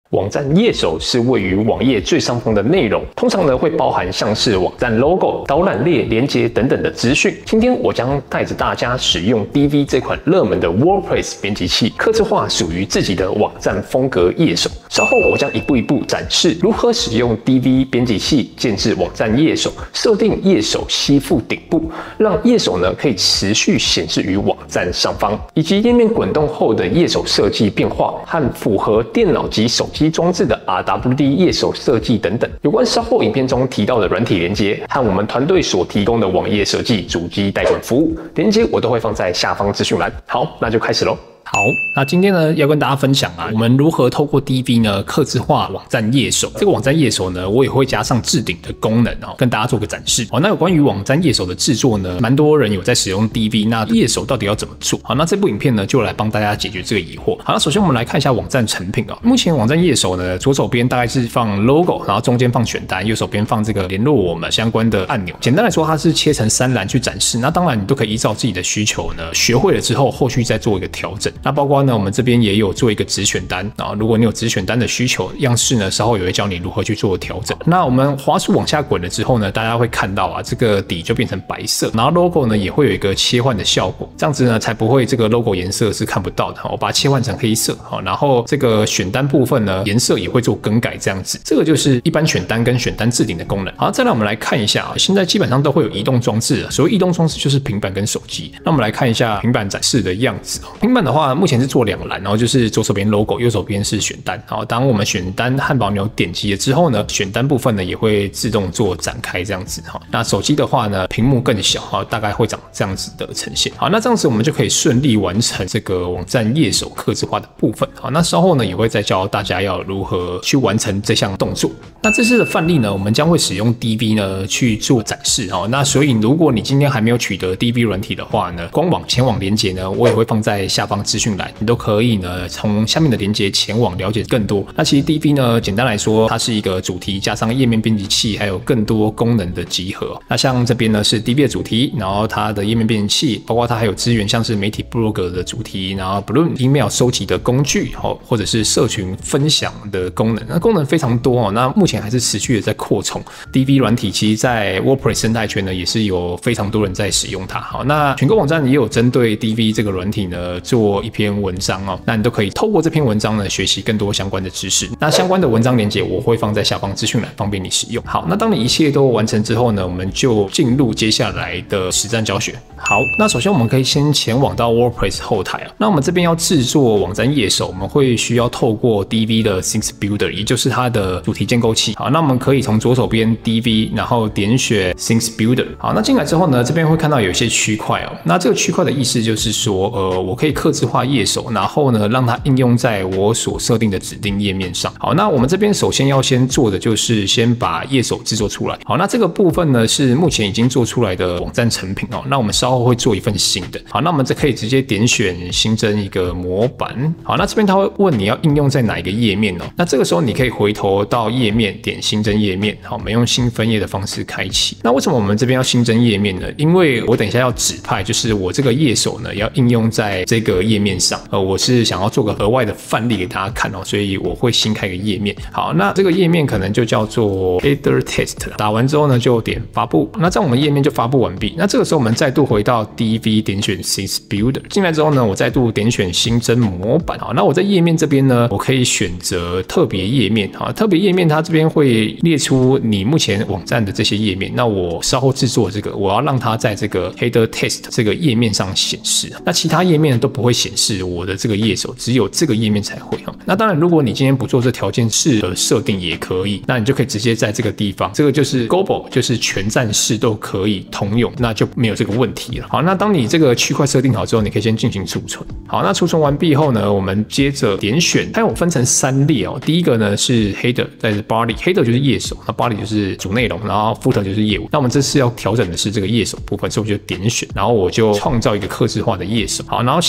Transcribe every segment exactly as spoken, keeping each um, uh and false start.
网站页手是位于网页最上方的内容，通常呢会包含像是网站 logo、导览列、连结等等的资讯。今天我将带着大家使用 D V 这款热门的 WordPress 编辑器，客制化属于自己的网站风格页手。稍后我将一步一步展示如何使用 D V 编辑器建置网站页手，设定页手吸附顶部，让页手呢可以持续显示于网站上方，以及页面滚动后的页手设计变化和符合电脑及手机装置的 R W D 页手设计等等。有关稍后影片中提到的软体连接和我们团队所提供的网页设计、主机代管服务连接，我都会放在下方资讯栏。好，那就开始咯。 好，那今天呢要跟大家分享啊，我们如何透过 D V 呢客制化网站页手。这个网站页手呢，我也会加上置顶的功能哦，跟大家做个展示。好，那有关于网站页手的制作呢，蛮多人有在使用 D V， 那页手到底要怎么做？好，那这部影片呢就来帮大家解决这个疑惑。好，那首先我们来看一下网站成品啊。目前网站页手呢，左手边大概是放 logo， 然后中间放选单，右手边放这个联络我们相关的按钮。简单来说，它是切成三栏去展示。那当然你都可以依照自己的需求呢，学会了之后，后续再做一个调整。那包括呢，我们这边也有做一个直选单啊，如果你有直选单的需求，样式呢稍后也会教你如何去做调整。那我们滑鼠往下滚了之后呢，大家会看到啊，这个底就变成白色，然后 logo 呢也会有一个切换的效果，这样子呢才不会这个 logo 颜色是看不到的。我把它切换成黑色，好，然后这个选单部分呢颜色也会做更改，这样子，这个就是一般选单跟选单置顶的功能。好，再来我们来看一下啊，现在基本上都会有移动装置了，所谓移动装置就是平板跟手机。那我们来看一下平板展示的样子。平板的话，目前是做两栏，然后就是左手边 logo， 右手边是选单。好，当我们选单汉堡钮点击了之后呢，选单部分呢也会自动做展开这样子。好，那手机的话呢，屏幕更小，好，大概会长这样子的呈现。好，那这样子我们就可以顺利完成这个网站页手客制化的部分。好，那稍后呢也会再教大家要如何去完成这项动作。那这次的范例呢，我们将会使用 D V 呢去做展示。好，那所以如果你今天还没有取得 D V 软体的话呢，官网前往连结呢，我也会放在下方资讯栏，你都可以呢从下面的连结前往了解更多。那其实 D V 呢，简单来说，它是一个主题加上页面编辑器，还有更多功能的集合。那像这边呢是 D V 的主题，然后它的页面编辑器，包括它还有支援像是媒体部落格的主题，然后 Balloon email 收集的工具，或者是社群分享的功能。那功能非常多哦。那目前还是持续的在扩充。D V 软体其实在 WordPress 生态圈呢，也是有非常多人在使用它。好，那全购网站也有针对 D V 这个软体呢做一篇文章哦。那你都可以透过这篇文章呢学习更多相关的知识。那相关的文章连结我会放在下方资讯栏，方便你使用。好，那当你一切都完成之后呢，我们就进入接下来的实战教学。好，那首先我们可以先前往到 WordPress 后台啊。那我们这边要制作网站页手，我们会需要透过 D V 的 Things Builder， 也就是它的主题建构器。好，那我们可以从左手边 D V， 然后点选 Things Builder。好，那进来之后呢，这边会看到有一些区块哦。那这个区块的意思就是说，呃，我可以客制化页手，然后呢，让它应用在我所设定的指定页面上。好，那我们这边首先要先做的就是先把页手制作出来。好，那这个部分呢是目前已经做出来的网站成品哦。那我们稍后会做一份新的。好，那我们这可以直接点选新增一个模板。好，那这边它会问你要应用在哪一个页面哦。那这个时候你可以回头到页面点新增页面。好，我们用新分页的方式开启。那为什么我们这边要新增页面呢？因为我等一下要指派，就是我这个页手呢要应用在这个页面上。呃，我是想要做个额外的范例给大家看哦，所以我会新开个页面。好，那这个页面可能就叫做 Header Test。打完之后呢，就点发布。那这样我们页面就发布完毕。那这个时候我们再度回到 D V 点选 Things Builder， 进来之后呢，我再度点选新增模板。好，那我在页面这边呢，我可以选择特别页面。好，特别页面它这边会列出你目前网站的这些页面。那我稍后制作这个，我要让它在这个 Header Test 这个页面上显示。那其他页面都不会显示我的这个页手，只有这个页面才会。那当然，如果你今天不做这条件式的设定也可以，那你就可以直接在这个地方，这个就是 Global， 就是全站式都可以通用，那就没有这个问题了。好，那当你这个区块设定好之后，你可以先进行储存。好，那储存完毕后呢，我们接着点选，它有分成三列哦。第一个呢是 Header， 再是 Body，Header 就是页手，那 Body 就是主内容，然后 Footer 就是业务。那我们这次要调整的是这个页手部分，所以我就点选，然后我就创造一个客制化的页手。好，然后系统就会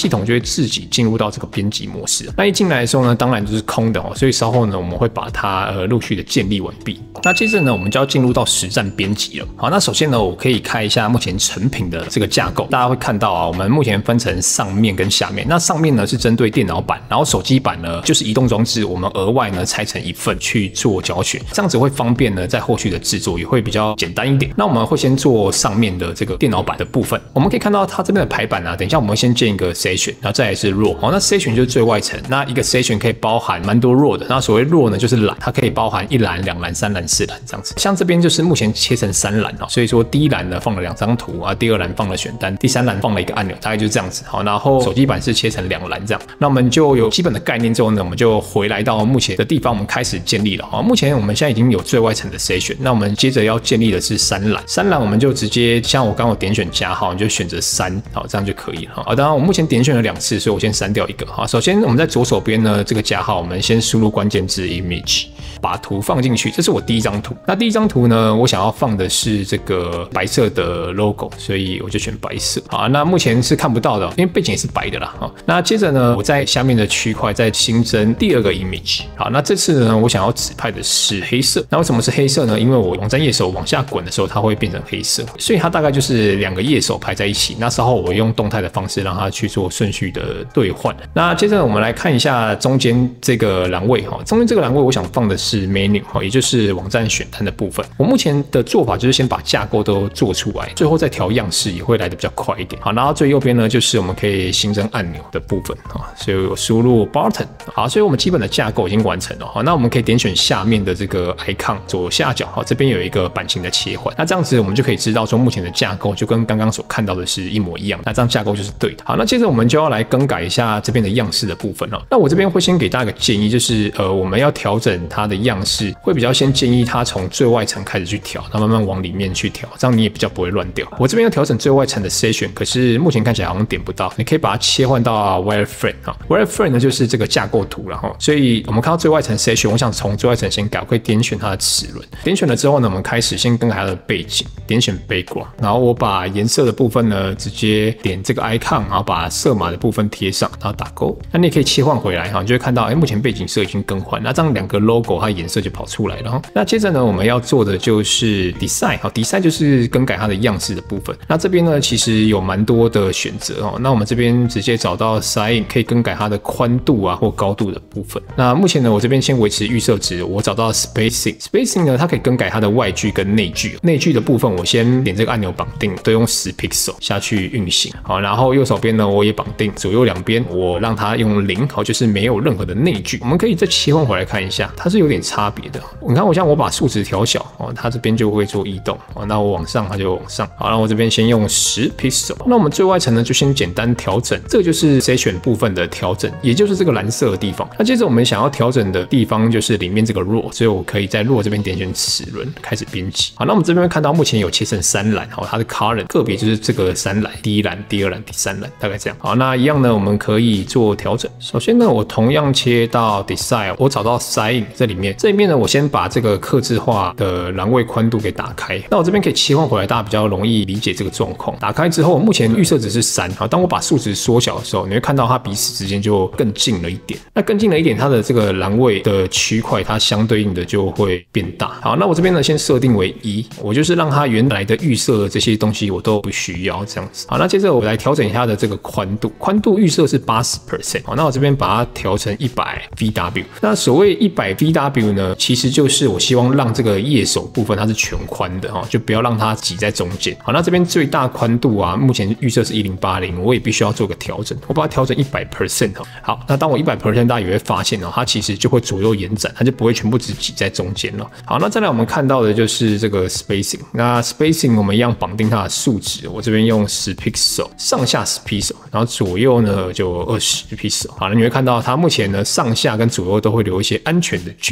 自己进入到这个编辑模式。那一进来的时候呢，当然就是空的哦，所以稍后呢我们会把它呃陆续的建立完毕。那接着呢，我们就要进入到实战编辑了。好，那首先呢，我可以开一下目前成品的这个架构，大家会看到啊，我们目前分成上面跟下面。那上面呢是针对电脑版，然后手机版呢就是移动装置，我们额外呢拆成一份去做教学，这样子会方便呢在后续的制作也会比较简单一点。那我们会先做上面的这个电脑版的部分，我们可以看到它这边的排版啊，等一下我们会先建一个 section， 然后再来是 row。好，那 section 就是最外层，那一个 section 可以包含蛮多 row 的。那所谓 row 呢就是栏，它可以包含一栏、两栏、三栏、四栏这样子。像这边就是目前切成三栏哦，所以说第一栏呢放了两张图啊，第二栏放了选单，第三栏放了一个按钮，大概就是这样子。好，然后手机版是切成两栏这样。那我们就有基本的概念之后呢，我们就回来到目前的地方，我们开始建立了。好，目前我们现在已经有最外层的 section， 那我们接着要建立的是三栏。三栏我们就直接像我刚刚有点选加号，你就选择三，好，这样就可以了。好，当然我目前点选了两次，所以我先删掉一个。好，首先我们在左手边呢这个加号，我们先输入关键字 image。把图放进去，这是我第一张图。那第一张图呢，我想要放的是这个白色的 logo， 所以我就选白色。好，那目前是看不到的，因为背景也是白的啦。好，那接着呢，我在下面的区块再新增第二个 image。好，那这次呢，我想要指派的是黑色。那为什么是黑色呢？因为我网站页手往下滚的时候，它会变成黑色，所以它大概就是两个页手排在一起。那稍后我用动态的方式让它去做顺序的兑换。那接着我们来看一下中间这个栏位哈，中间这个栏位我想放的是是 menu， 也就是网站选单的部分。我目前的做法就是先把架构都做出来，最后再调样式也会来得比较快一点。好，然后最右边呢就是我们可以新增按钮的部分啊，所以我输入 button。好，所以我们基本的架构已经完成了。好，那我们可以点选下面的这个 icon 左下角，好，这边有一个版型的切换。那这样子我们就可以知道说目前的架构就跟刚刚所看到的是一模一样。那这样架构就是对的。好，那接着我们就要来更改一下这边的样式的部分了。那我这边会先给大家一个建议，就是呃我们要调整它的样式，会比较先建议它从最外层开始去调，那慢慢往里面去调，这样你也比较不会乱掉。我这边要调整最外层的 section， 可是目前看起来好像点不到，你可以把它切换到 wireframe 哈 ，wireframe 呢就是这个架构图了哈。所以我们看到最外层 section， 我想从最外层先改，我可以点选它的齿轮，点选了之后呢，我们开始先更改它的背景，点选 background， 然后我把颜色的部分呢直接点这个 icon， 然后把色码的部分贴上，然后打勾。那你也可以切换回来哈，你就会看到，哎，目前背景色已经更换，那这样两个 logo 它颜色就跑出来了哈。那接着呢，我们要做的就是 design， 好 ，design 就是更改它的样式的部分。那这边呢，其实有蛮多的选择哦。那我们这边直接找到 size， 可以更改它的宽度啊或高度的部分。那目前呢，我这边先维持预设值，我找到 spacing，spacing 呢，它可以更改它的外距跟内距。内距的部分，我先点这个按钮绑定，都用十 pixel 下去运行。好，然后右手边呢，我也绑定，左右两边我让它用零，好，就是没有任何的内距。我们可以再切换回来看一下，它是有点差别的。你看，我像我把数值调小哦，它这边就会做移动哦。那我往上，它就往上。好，那我这边先用十 pixel。那我们最外层呢，就先简单调整，这个就是 section 部分的调整，也就是这个蓝色的地方。那接着我们想要调整的地方就是里面这个 row， 所以我可以在 row 这边点选齿轮，开始编辑。好，那我们这边会看到目前有切成三栏，好，它的 column 个别就是这个三栏，第一栏、第二栏、第三栏，大概这样。好，那一样呢，我们可以做调整。首先呢，我同样切到 design， 我找到 size 这里面，这里面呢，我先把这个客制化的栏位宽度给打开。那我这边可以切换回来，大家比较容易理解这个状况。打开之后，目前预设值是三，好，当我把数值缩小的时候，你会看到它彼此之间就更近了一点。那更近了一点，它的这个栏位的区块，它相对应的就会变大。好，那我这边呢，先设定为一，我就是让它原来的预设的这些东西我都不需要这样子。好，那接着我来调整一下它的这个宽度，宽度预设是 百分之八十。好，那我这边把它调成一百 V W。那所谓一百 V W 呢，其实就是我希望让这个页手部分它是全宽的哈，就不要让它挤在中间。好，那这边最大宽度啊，目前预设是一零八零，我也必须要做个调整，我把它调成 百分之百。好，那当我 百分之百，大家也会发现哦，它其实就会左右延展，它就不会全部只挤在中间了。好，那再来我们看到的就是这个 spacing。那 spacing 我们一样绑定它的数值，我这边用十 pixel， 上下十 pixel， 然后左右呢就二十 pixel。好，那你会看到它目前呢上下跟左右都会留一些安全的距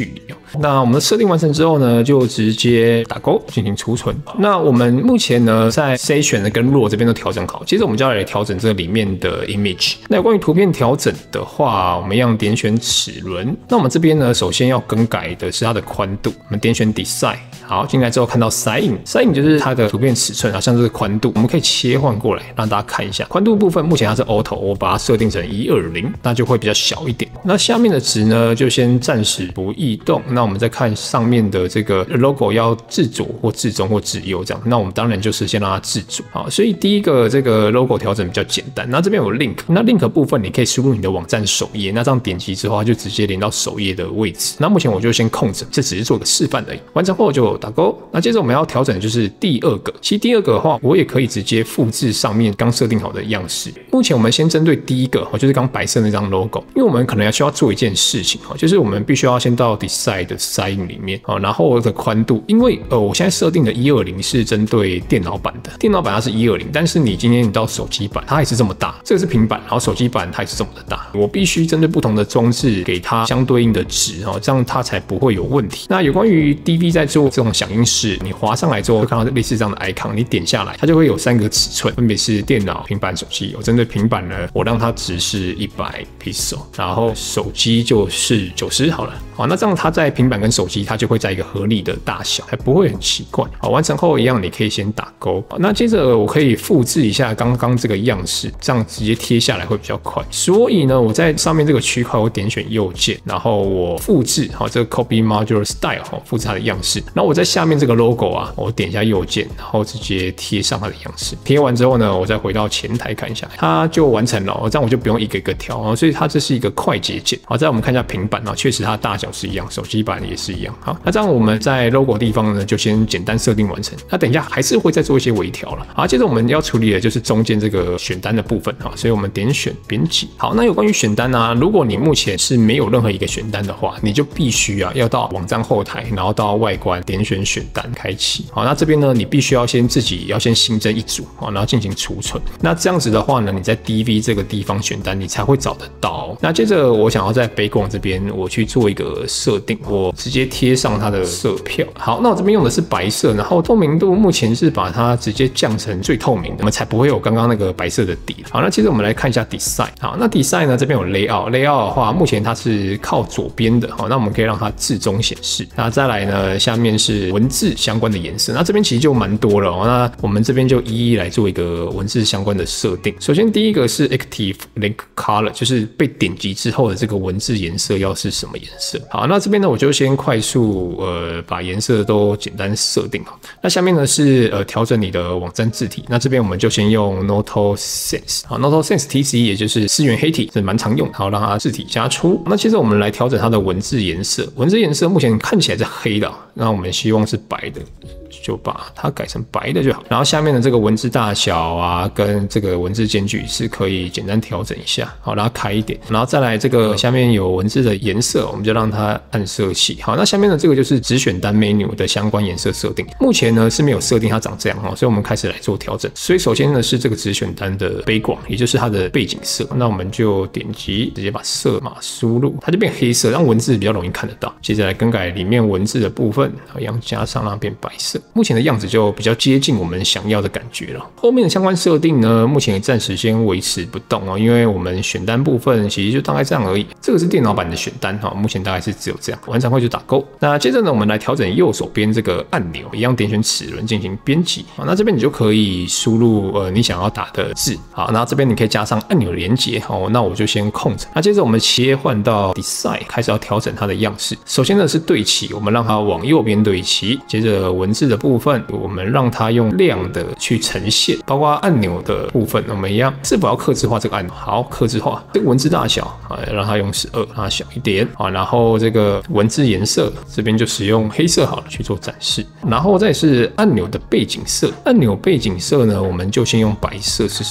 离哦。那我们设定完成之后呢，就直接打勾进行储存。那我们目前呢，在 Session 的跟 Raw 这边都调整好，接着我们就要来调整这里面的 Image。那有关于图片调整的话，我们一样点选齿轮。那我们这边呢，首先要更改的是它的宽度，我们点选 Design。好，进来之后看到 Size，Size 就是它的图片尺寸啊，像这个宽度，我们可以切换过来让大家看一下。宽度部分目前它是 Auto， 我把它设定成一二零，那就会比较小一点。那下面的值呢，就先暂时不异动。那我们再看上面的这个 logo 要至左或至中或至右这样。那我们当然就是先让它至左啊。所以第一个这个 logo 调整比较简单。那这边有 link， 那 link 部分你可以输入你的网站首页，那这样点击之后它就直接连到首页的位置。那目前我就先控制，这只是做个示范而已。完成后就打勾。那接着我们要调整的就是第二个。其实第二个的话，我也可以直接复制上面刚设定好的样式。目前我们先针对第一个，就是刚白色那张 logo， 因为我们可能要需要做一件事情，就是我们必须要先到 Design 的 Size 里面，然后我的宽度，因为呃我现在设定的一二零是针对电脑版的，电脑版它是一二零，但是你今天你到手机版，它还是这么大，这个是平板，然后手机版它也是这么的大，我必须针对不同的装置给它相对应的值，这样它才不会有问题。那有关于 D V 在做这种响应式，你滑上来之后会看到类似这样的 icon， 你点下来，它就会有三个尺寸，分别是电脑、平板、手机。我针对平板呢，我让它值是一百 pixel， 然后手机就是九十好了。好，那这样它在平板跟手机它就会在一个合理的大小，还不会很奇怪。好，完成后一样你可以先打勾。好，那接着我可以复制一下刚刚这个样式，这样直接贴下来会比较快。所以呢，我在上面这个区块我点选右键，然后我复制好这个 Copy Modular Style， 好，复制它的样式。然后我在下面这个 logo 啊，我点一下右键，然后直接贴上它的样式。贴完之后呢，我再回到前台看一下，它就完成了。这样我就不用一个一个调，所以它这是一个快捷键。好，再我们看一下平板啊，确实它的大小是一样，手机版也是一样。好，那这样我们在 logo 地方呢，就先简单设定完成。那等一下还是会再做一些微调了。好，接着我们要处理的就是中间这个选单的部分啊，所以我们点选编辑。好，那有关于选单啊，如果你目前是没有任何一个选单的话，你就必须啊要到网站后台，然后到外观点选选单开启。好，那这边呢，你必须要先自己要先新增一组，然后进行储存。那这样子的话呢，你在 D V 这个地方选单，你才会找得到。那接着我想要在 background 这边我去做一个设定，我直接贴上它的色票。好，那我这边用的是白色，然后透明度目前是把它直接降成最透明的，我们才不会有刚刚那个白色的底。好，那接着我们来看一下 Design。好，那 Design 呢这边有 Layout，Layout 的话目前它是靠左边的，好，那我们可以让它至中显示。那再来呢，下面是文字相关的颜色，那这边其实就蛮多了哦。那我们这边就一一来做一个文字相关的设定。首先第一个是 Active Link Color， 就是被点击之后的这个文字颜色要是什么颜色。好，那这边呢我就先快速呃把颜色都简单设定好。那下面呢是呃调整你的网站字体，那这边我们就先用 Noto Sans。好 ，Noto Sans T C 也就是思源黑体是蛮常用的，好让它字体加粗。那接着我们来调整它的文字颜色，文字颜色目前看起来是黑的，那我们希望是白的。就把它改成白的就好，然后下面的这个文字大小啊，跟这个文字间距是可以简单调整一下，好，让它开一点，然后再来这个下面有文字的颜色，我们就让它按色系。好，那下面的这个就是只选单 menu 的相关颜色设定，目前呢是没有设定它长这样哦，所以我们开始来做调整。所以首先呢是这个只选单的 background， 也就是它的背景色，那我们就点击直接把色码输入，它就变黑色，让文字比较容易看得到。接着来更改里面文字的部分，一样加上让它变白色。目前的样子就比较接近我们想要的感觉了。后面的相关设定呢，目前暂时先维持不动哦，因为我们选单部分其实就大概这样而已。这个是电脑版的选单哈，目前大概是只有这样。完成后就打勾。那接着呢，我们来调整右手边这个按钮，一样点选齿轮进行编辑。好，那这边你就可以输入呃你想要打的字。好，那这边你可以加上按钮连接。好，那我就先控制。那接着我们切换到 Design， 开始要调整它的样式。首先呢是对齐，我们让它往右边对齐。接着文字的部分，我们让它用亮的去呈现，包括按钮的部分，我们一样是否要客制化这个按钮？好，客制化这个文字大小啊，让它用十二，让它小一点啊。然后这个文字颜色这边就使用黑色好了去做展示。然后再是按钮的背景色，按钮背景色呢，我们就先用白色试试看。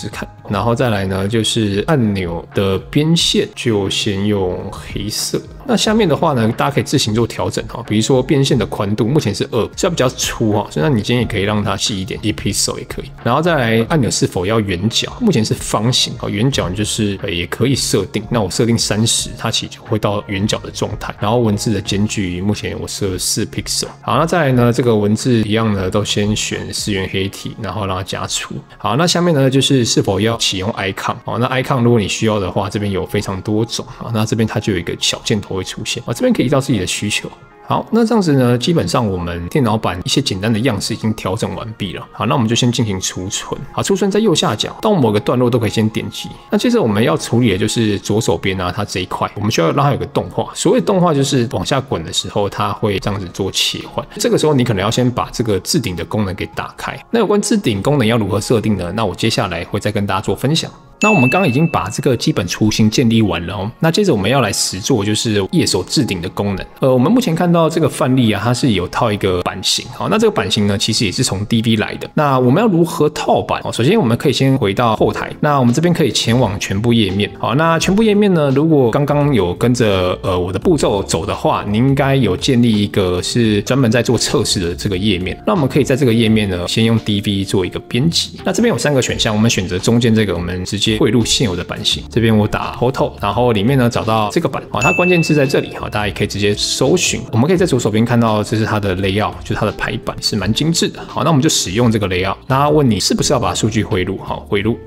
然后再来呢就是按钮的边线就先用黑色。那下面的话呢，大家可以自行做调整哈，比如说边线的宽度目前是二，所以比较粗哈，所以那你今天也可以让它细一点，一 pixel 也可以。然后再来按钮是否要圆角，目前是方形哈，圆角就是也可以设定。那我设定三十，它其实就会到圆角的状态。然后文字的间距目前我设四 pixel。好，那再来呢，这个文字一样呢，都先选四元黑体，然后让它加粗。好，那下面呢就是是否要启用 icon。好，那 icon 如果你需要的话，这边有非常多种啊，那这边它就有一个小箭头会出现啊，这边可以依照自己的需求。好，那这样子呢，基本上我们电脑版一些简单的样式已经调整完毕了。好，那我们就先进行储存。好，储存在右下角，到某个段落都可以先点击。那接着我们要处理的就是左手边啊，它这一块，我们需要让它有个动画。所谓动画就是往下滚的时候，它会这样子做切换。这个时候你可能要先把这个置顶的功能给打开。那有关置顶功能要如何设定呢？那我接下来会再跟大家做分享。那我们刚刚已经把这个基本雏形建立完了哦。那接着我们要来实做，就是页手置顶的功能。呃，我们目前看到这个范例啊，它是有套一个版型。好，那这个版型呢，其实也是从 D V 来的。那我们要如何套版？哦，首先我们可以先回到后台。那我们这边可以前往全部页面。好，那全部页面呢，如果刚刚有跟着呃我的步骤走的话，你应该有建立一个是专门在做测试的这个页面。那我们可以在这个页面呢，先用 D V 做一个编辑。那这边有三个选项，我们选择中间这个，我们直接汇入现有的版型。这边我打 Photo， 然后里面呢找到这个版，好，它关键字在这里，好，大家也可以直接搜寻。我们可以在左手边看到，这是它的 layout， 就是它的排版是蛮精致的。好，那我们就使用这个 layout。那他问你是不是要把数据汇入，好，汇入。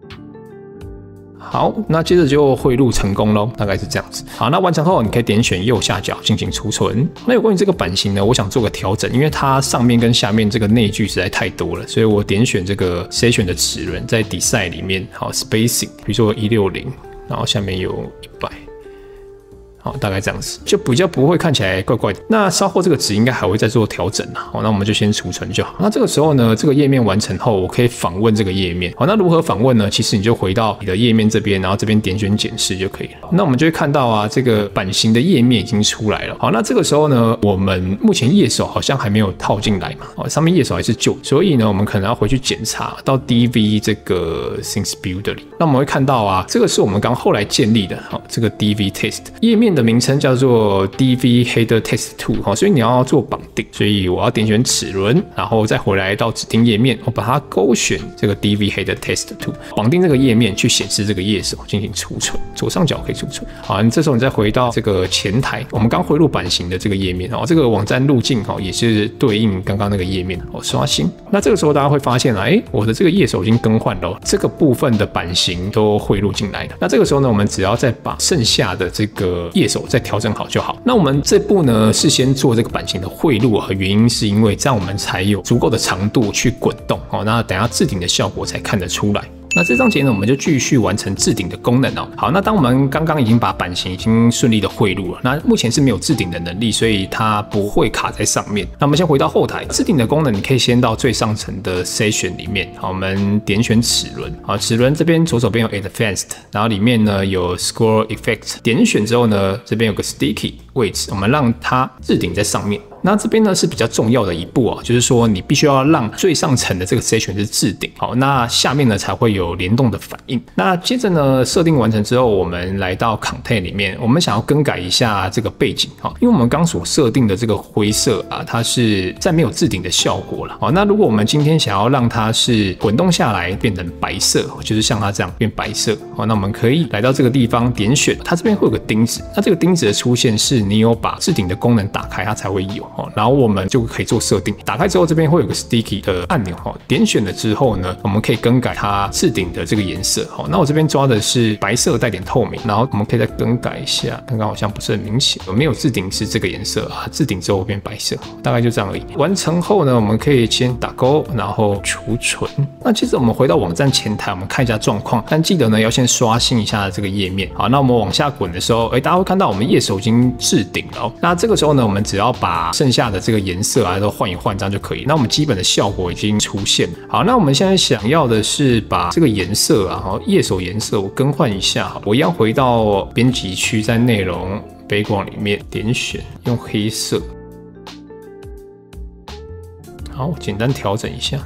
好，那接着就汇入成功咯，大概是这样子。好，那完成后你可以点选右下角进行储存。那有关于这个版型呢，我想做个调整，因为它上面跟下面这个内距实在太多了，所以我点选这个 section 的齿轮，在 design 里面，好 spacing， 比如说一六零，然后下面有一百。好，大概这样子，就比较不会看起来怪怪的。那稍后这个值应该还会再做调整啦。好，那我们就先储存就好。那这个时候呢，这个页面完成后，我可以访问这个页面。好，那如何访问呢？其实你就回到你的页面这边，然后这边点选检视就可以了。那我们就会看到啊，这个版型的页面已经出来了。好，那这个时候呢，我们目前页手好像还没有套进来嘛。哦，上面页手还是旧，所以呢，我们可能要回去检查到 D V 这个 Things Builder 里。那我们会看到啊，这个是我们刚后来建立的。好，这个 D V Test 页面的名称叫做 D V Header Test 二， 所以你要做绑定，所以我要点选齿轮，然后再回来到指定页面，我把它勾选这个 D V Header Test 二， 绑定这个页面去显示这个页手进行储存，左上角可以储存。好，你这时候你再回到这个前台，我们刚汇入版型的这个页面，这个网站路径也是对应刚刚那个页面，刷新。那这个时候大家会发现哎，我的这个页手已经更换了，这个部分的版型都汇入进来了。那这个时候呢，我们只要再把剩下的这个页手再调整好就好。那我们这步呢是先做这个版型的汇入啊，原因是因为这样我们才有足够的长度去滚动哦，那等一下置顶的效果才看得出来。那这章节呢，我们就继续完成置顶的功能哦。好，那当我们刚刚已经把版型已经顺利的汇入了，那目前是没有置顶的能力，所以它不会卡在上面。那我们先回到后台，置顶的功能你可以先到最上层的 section 里面。好，我们点选齿轮。好，齿轮这边左手边有 advanced， 然后里面呢有 scroll effect， 点选之后呢，这边有个 sticky 位置，我们让它置顶在上面。那这边呢是比较重要的一步哦，就是说你必须要让最上层的这个 section 是置顶，好，那下面呢才会有联动的反应。那接着呢，设定完成之后，我们来到 content 里面，我们想要更改一下这个背景，好，因为我们刚所设定的这个灰色啊，它是在没有置顶的效果了，好，那如果我们今天想要让它是滚动下来变成白色，就是像它这样变白色，好，那我们可以来到这个地方点选，它这边会有个钉子，那这个钉子的出现是你有把置顶的功能打开，它才会有。然后我们就可以做设定，打开之后这边会有个 sticky 的按钮，点选了之后呢，我们可以更改它置顶的这个颜色。那我这边抓的是白色带点透明，然后我们可以再更改一下，刚刚好像不是很明显，没有置顶是这个颜色啊，置顶之后变白色，大概就这样而已。完成后呢，我们可以先打勾，然后储存。那接着我们回到网站前台，我们看一下状况，但记得呢要先刷新一下这个页面。好，那我们往下滚的时候，哎，大家会看到我们页手已经置顶了。那这个时候呢，我们只要把剩下的这个颜色啊都换一换，这样就可以。那我们基本的效果已经出现了。好，那我们现在想要的是把这个颜色啊，页手颜色我更换一下。我一样回到编辑区，在内容 background 里面点选用黑色。好，简单调整一下。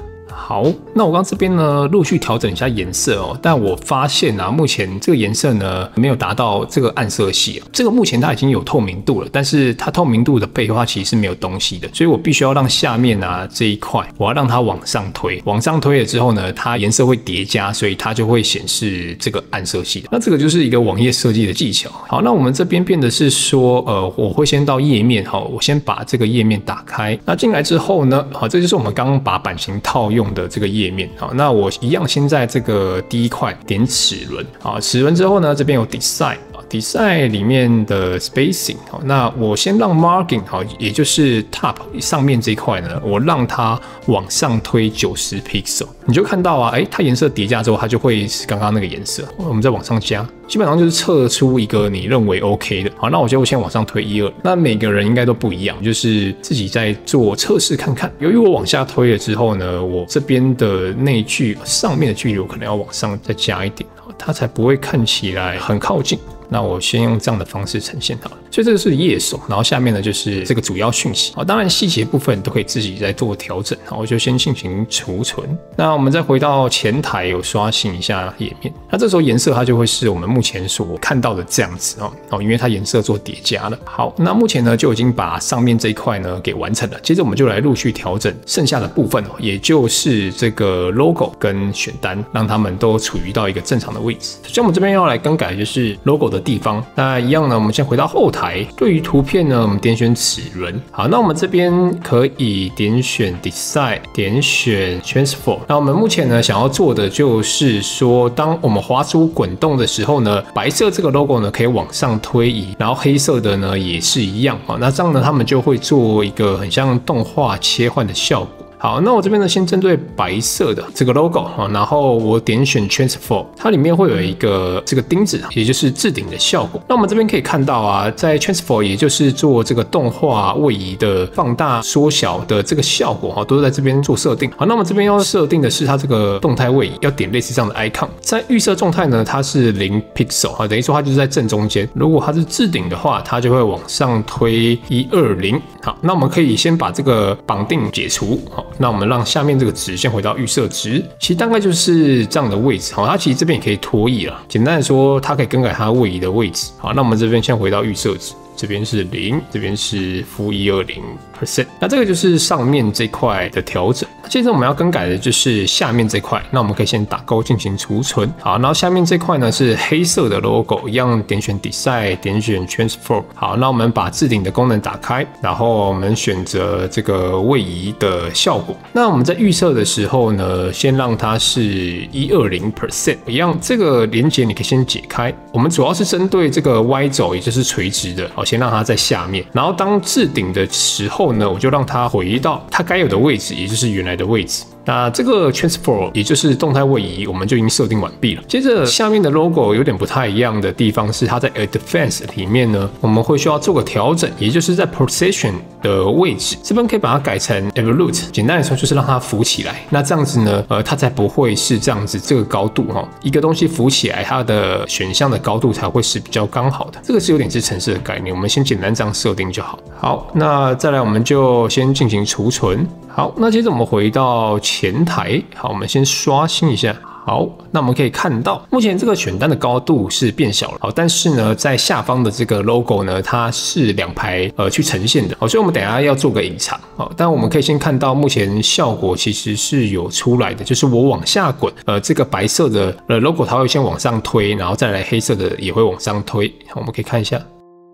好，那我刚这边呢陆续调整一下颜色哦，但我发现啊，目前这个颜色呢没有达到这个暗色系啊。这个目前它已经有透明度了，但是它透明度的背后它其实是没有东西的，所以我必须要让下面啊这一块，我要让它往上推，往上推了之后呢，它颜色会叠加，所以它就会显示这个暗色系的。那这个就是一个网页设计的技巧。好，那我们这边变的是说，呃，我会先到页面哈，我先把这个页面打开。那进来之后呢，好，这就是我们刚刚把版型套用的这个页面。好，那我一样先在这个第一块点齿轮。好，齿轮之后呢，这边有 design。design 里面的 spacing， 好，那我先让 margin 好，也就是 top 上面这一块呢，我让它往上推九十 pixel， 你就看到啊，哎，它颜色叠加之后，它就会是刚刚那个颜色。我们再往上加，基本上就是测出一个你认为 OK 的。好，那我就先往上推一二，那每个人应该都不一样，就是自己在做测试看看。由于我往下推了之后呢，我这边的内距上面的距离我可能要往上再加一点，它才不会看起来很靠近。那我先用这样的方式呈现好了，所以这个是页手，然后下面呢就是这个主要讯息。好，当然细节部分都可以自己再做调整。好，我就先进行储存。那我们再回到前台，有刷新一下页面。那这时候颜色它就会是我们目前所看到的这样子哦，哦，因为它颜色做叠加了。好，那目前呢就已经把上面这一块呢给完成了。接着我们就来陆续调整剩下的部分哦，也就是这个 logo 跟选单，让它们都处于到一个正常的位置。所以我们这边要来更改的就是 logo 的地方。那一样呢，我们先回到后台，对于图片呢，我们点选齿轮。好，那我们这边可以点选 design， 点选 transform。那我们目前呢想要做的就是说，当我们滑鼠滚动的时候呢，白色这个 logo 呢可以往上推移，然后黑色的呢也是一样。好，那这样呢，他们就会做一个很像动画切换的效果。好，那我这边呢，先针对白色的这个 logo 啊，然后我点选 transform， 它里面会有一个这个钉子，也就是置顶的效果。那我们这边可以看到啊，在 transform 也就是做这个动画位移的放大、缩小的这个效果哈，都是在这边做设定。好，那我们这边要设定的是它这个动态位移，要点类似这样的 icon。在预设状态呢，它是零 pixel 啊，等于说它就是在正中间。如果它是置顶的话，它就会往上推一二零。好，那我们可以先把这个绑定解除。好。那我们让下面这个值先回到预设值，其实大概就是这样的位置。好，它其实这边也可以拖移了。简单的说，它可以更改它位移的位置。好，那我们这边先回到预设值，这边是零，这边是负一二零 percent。那这个就是上面这块的调整。接着我们要更改的就是下面这块，那我们可以先打勾进行储存。好，然后下面这块呢是黑色的 logo， 一样点选 design， 点选 transform。好，那我们把置顶的功能打开，然后我们选择这个位移的效果。那我们在预设的时候呢，先让它是一二零 percent， 一样这个连结你可以先解开。我们主要是针对这个 Y 轴，也就是垂直的，好，先让它在下面。然后当置顶的时候呢，我就让它回到它该有的位置，也就是原来的位置。那这个 transform 也就是动态位移，我们就已经设定完毕了。接着下面的 logo 有点不太一样的地方是，它在 advanced 里面呢，我们会需要做个调整，也就是在 position 的位置，这边可以把它改成 evolute， 简单来说就是让它浮起来。那这样子呢，呃，它才不会是这样子这个高度哈，一个东西浮起来，它的选项的高度才会是比较刚好的。这个是有点是程式的概念，我们先简单这样设定就好。好，那再来我们就先进行储存。好，那接着我们回到前台，好，我们先刷新一下。好，那我们可以看到，目前这个选单的高度是变小了，好，但是呢，在下方的这个 logo 呢，它是两排呃去呈现的，好，所以我们等一下要做个隐藏，好，但我们可以先看到，目前效果其实是有出来的，就是我往下滚，呃，这个白色的呃 logo 它会先往上推，然后再来黑色的也会往上推，好，我们可以看一下。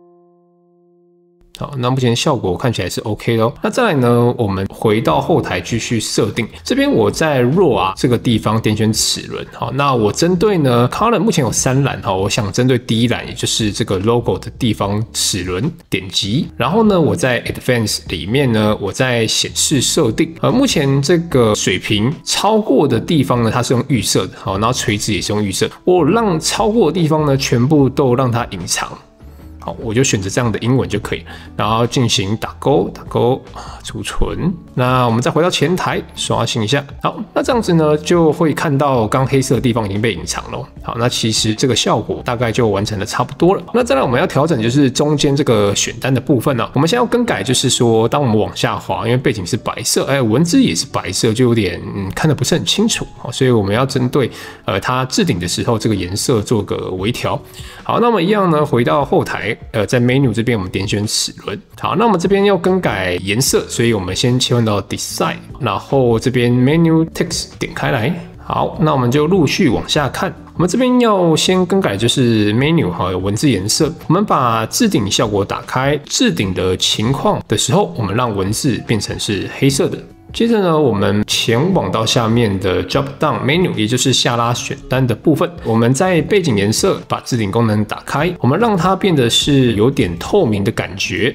好，那目前效果看起来是 OK 的哦。那再来呢，我们回到后台继续设定。这边我在 raw 啊这个地方点选齿轮。好，那我针对呢 column 目前有三栏哈，我想针对第一栏，也就是这个 logo 的地方齿轮点击。然后呢，我在 advanced 里面呢，我在显示设定。呃，目前这个水平超过的地方呢，它是用预设的。好，然后垂直也是用预设。我让超过的地方呢，全部都让它隐藏。 好，我就选择这样的英文就可以，然后进行打勾打勾储存。那我们再回到前台刷新一下，好，那这样子呢就会看到刚黑色的地方已经被隐藏了。好，那其实这个效果大概就完成的差不多了。那再来我们要调整就是中间这个选单的部分呢、啊，我们现在要更改就是说，当我们往下滑，因为背景是白色，哎，文字也是白色，就有点嗯看得不是很清楚，好，所以我们要针对呃它置顶的时候这个颜色做个微调。好，那么一样呢，回到后台，呃，在 menu 这边我们点选齿轮。好，那我们这边要更改颜色，所以我们先切换到 design， 然后这边 menu text 点开来。好，那我们就陆续往下看。我们这边要先更改就是 menu 哈，有文字颜色。我们把置顶效果打开，置顶的情况的时候，我们让文字变成是黑色的。接着呢，我们前往到下面的 drop down menu， 也就是下拉选单的部分。我们在背景颜色把置顶功能打开，我们让它变得是有点透明的感觉。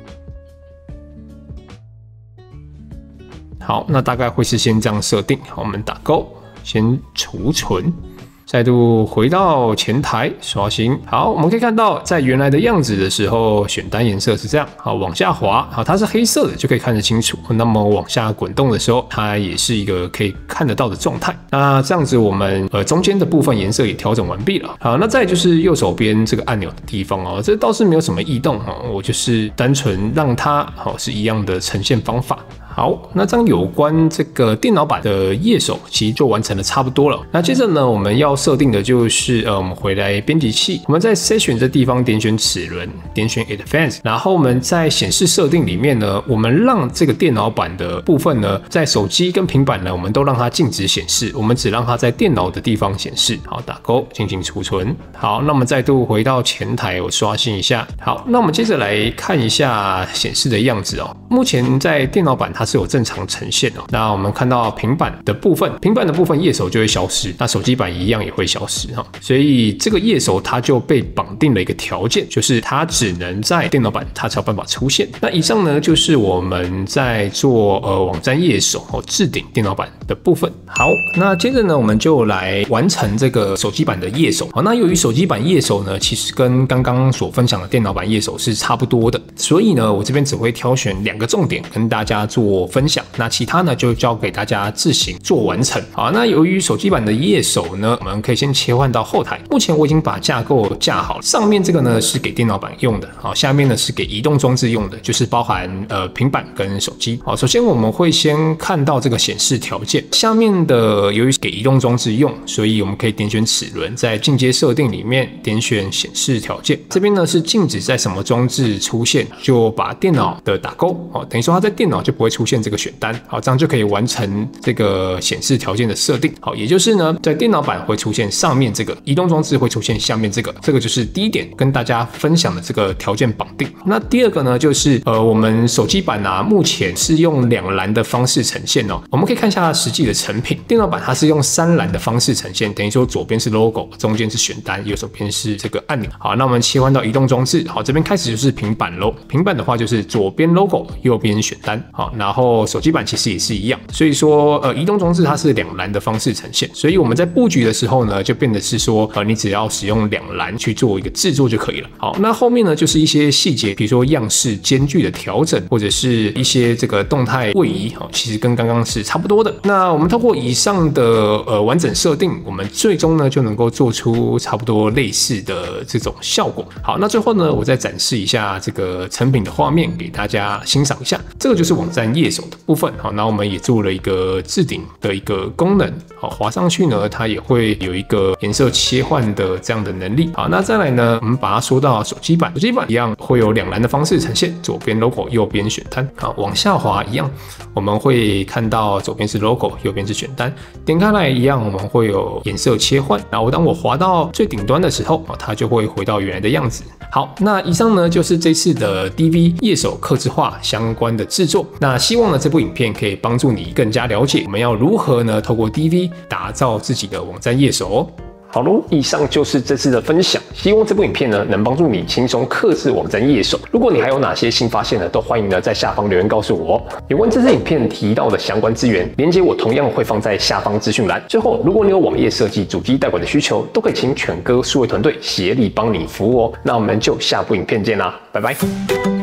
好，那大概会是先这样设定。好，我们打勾，先储存。再度回到前台刷新，好，我们可以看到在原来的样子的时候，选单颜色是这样，好，往下滑，好，它是黑色的，就可以看得清楚。那么往下滚动的时候，它也是一个可以看得到的状态。那这样子，我们呃中间的部分颜色也调整完毕了。好，那再就是右手边这个按钮的地方哦，这倒是没有什么异动哦，我就是单纯让它好是一样的呈现方法。好，那这样有关这个电脑版的页手其实就完成的差不多了。那接着呢，我们要设定的就是呃，我们回来编辑器，我们在 Session 这地方点选齿轮，点选 Advanced， 然后我们在显示设定里面呢，我们让这个电脑版的部分呢，在手机跟平板呢，我们都让它静止显示，我们只让它在电脑的地方显示。好，打勾进行储存。好，那我们再度回到前台，我刷新一下。好，那我们接着来看一下显示的样子哦。目前在电脑版它是有正常呈现哦。那我们看到平板的部分，平板的部分页手就会消失，那手机版一样也会消失哈。所以这个页手它就被绑定了一个条件，就是它只能在电脑版它才有办法出现。那以上呢就是我们在做呃网站页手哦置顶电脑版的部分。好，那接着呢我们就来完成这个手机版的页手。好，那由于手机版页手呢其实跟刚刚所分享的电脑版页手是差不多的，所以呢我这边只会挑选两个重点跟大家做分享，那其他呢就交给大家自行做完成。好，那由于手机版的页手呢，我们可以先切换到后台。目前我已经把架构架好了，上面这个呢是给电脑版用的，好，下面呢是给移动装置用的，就是包含呃平板跟手机。好，首先我们会先看到这个显示条件，下面的由于给移动装置用，所以我们可以点选齿轮，在进阶设定里面点选显示条件，这边呢是禁止在什么装置出现，就把电脑的打勾，好，等于说它在电脑就不会出现这个选单，好，这样就可以完成这个显示条件的设定。好，也就是呢，在电脑版会出现上面这个，移动装置会出现下面这个，这个就是第一点跟大家分享的这个条件绑定。那第二个呢，就是呃，我们手机版啊，目前是用两栏的方式呈现哦。我们可以看一下它实际的成品，电脑版它是用三栏的方式呈现，等于说左边是 logo， 中间是选单，右手边是这个按钮。好，那我们切换到移动装置，好，这边开始就是平板咯。平板的话就是左边 logo， 右边选单，好，然后手机版其实也是一样，所以说呃，移动装置它是两栏的方式呈现，所以我们在布局的时候呢，就变得是说呃，你只要使用两栏去做一个制作就可以了。好，那后面呢就是一些细节，比如说样式间距的调整，或者是一些这个动态位移，好，其实跟刚刚是差不多的。那我们透过以上的呃完整设定，我们最终呢就能够做出差不多类似的这种效果。好，那最后呢，我再展示一下这个成品的画面给大家欣赏一下。这个就是网站页手的部分。好，那我们也做了一个置顶的一个功能。好，滑上去呢，它也会有一个颜色切换的这样的能力。好，那再来呢，我们把它说到手机版，手机版一样会有两栏的方式呈现，左边 logo， 右边选单。好，往下滑一样，我们会看到左边是 logo， 右边是选单。点开来一样，我们会有颜色切换。然后当我滑到最顶端的时候，它就会回到原来的样子。好，那以上呢就是这次的 D V 页手客制化相关的制作。那希望呢这部影片可以帮助你更加了解我们要如何呢透过 D V 打造自己的网站页手哦。 好喽，以上就是这次的分享，希望这部影片呢能帮助你轻松客制网站页手。如果你还有哪些新发现呢，都欢迎呢在下方留言告诉我哦。有关这支影片提到的相关资源连结，我同样会放在下方资讯栏。最后，如果你有网页设计、主机代管的需求，都可以请犬哥数位团队协力帮你服务哦。那我们就下部影片见啦，拜拜。